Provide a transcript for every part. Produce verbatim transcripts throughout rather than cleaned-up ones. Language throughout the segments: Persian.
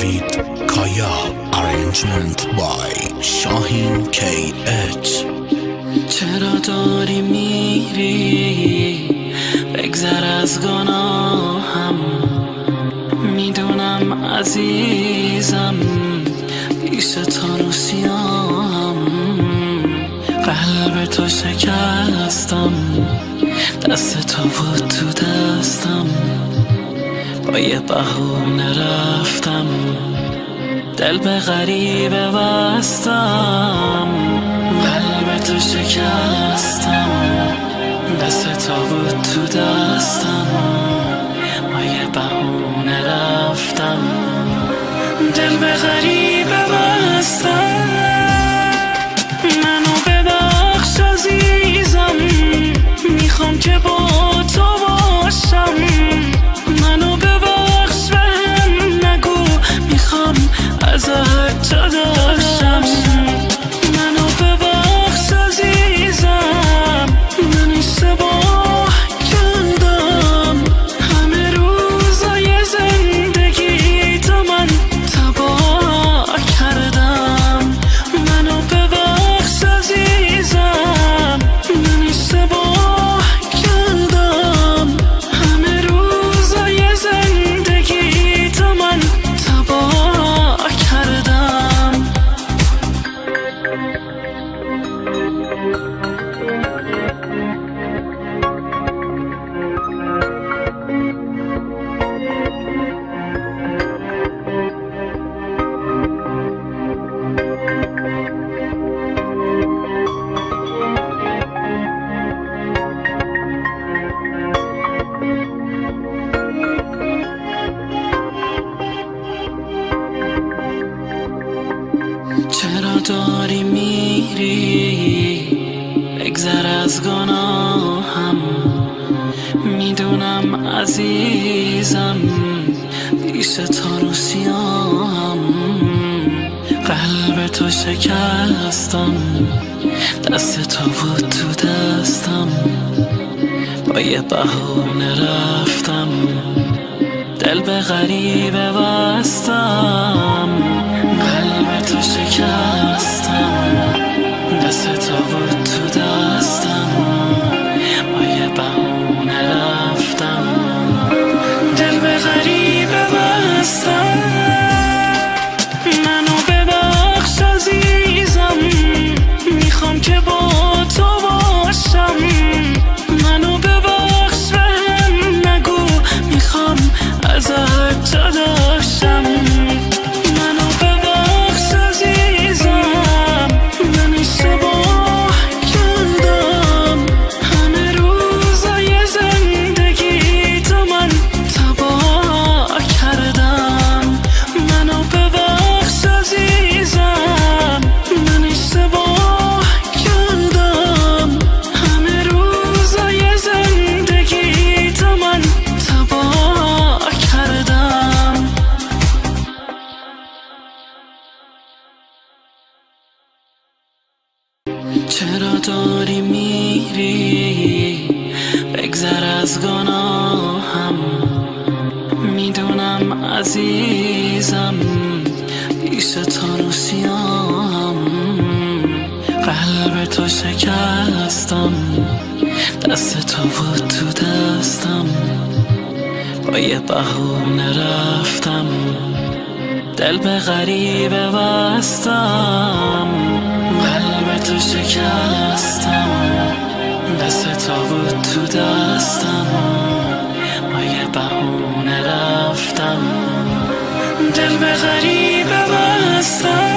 David Kaya. Arrangement by Shahin K H. چرا داری میری بگذر از گناهم، میدونم عزیزم پیش تو رو سیاهم، قلب تو شکستم، دست تو بود تو دستم، با یه بهونه رفتم، دل به غریبه بستم، قلب تو شکستم، دست تو بود تو دستم، با یه بهونه رفتم، دل به غریبه بستم. منو ببخش عزیزم، میخوام که با تو باشم، منو ببخش بهم نگو، میخوام ازت جداشم، منو ببخش عزیزم، من اشتباه کردم، همه روزای زندگی تو من تباه کردم، منو ببخش عزیزم، من اشتباه کردم، همه روزای زندگی تو من تباه کردم. چرا داری میری بگذر از گناهم، میدونم عزیزم پیش تو رو سیاهم، قلب تو شکستم، دست تو بود تو دستم، با یه بهونه رفتم، دل به غریبه بستم، قلب تو شکستم، دست تو بود تو دستم، با یه بهونه رفتم، دل به غریبه بستم. منو ببخش عزیزم، میخوام که با تو باشم، منو ببخش بهم نگو، میخوام ازت جداشم، منو ببخش عزیزم، من اشتباه کردم، همه روزای زندگی تو من تباه کردم، منو ببخش عزیزم، من اشتباه کردم، همه روزای زندگی تو من تباه کردم. چرا داری میری بگذر از گناهم، میدونم عزیزم پیش تو رو سیاهم، قلب تو شکستم، دست تو بود تو دستم، با یه بهونه رفتم، دل به غریبه بستم، قلب تو شکستم، دست تو بود تو دستم، با یه بهونه رفتم، دل به غریبه بستم.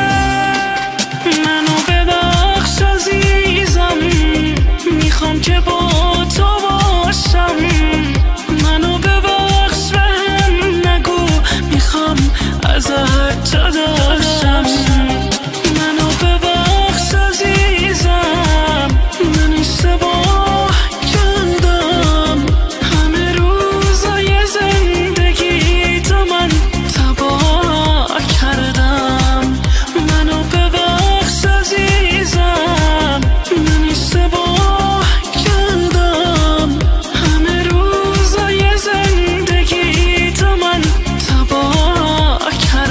منو ببخش عزیزم، میخوام که با تو باشم، منو ببخش بهم نگو، میخوام ازت جداشم، منو ببخش عزیزم، من اشتباه کردم، همه روزای زندگی تو من تباه کردم، منو ببخش عزیزم، من اشتباه کردم، همه روزای زندگی تو من تباه کردم.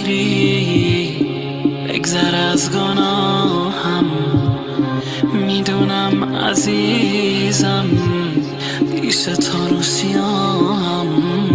میری بگذر از گناهم، میدونم عزیزم پیش تو رو سیاهم،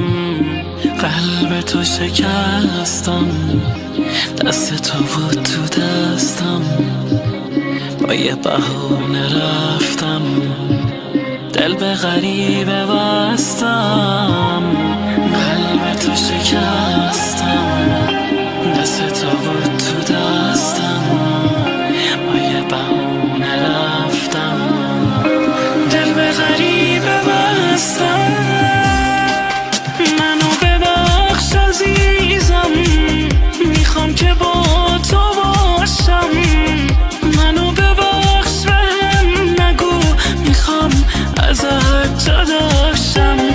قلب تو شکستم دست تو بود تو دستم، با یه بهونه رفتم دل به غریبه بستم، قلب تو شکستم دست تو بود تو دستم، با یه بهونه رفتم دل به غریبه بستم. منو ببخش عزیزم، میخوام که با تو باشم، منو ببخش بهم نگو، میخوام ازت جدا شم.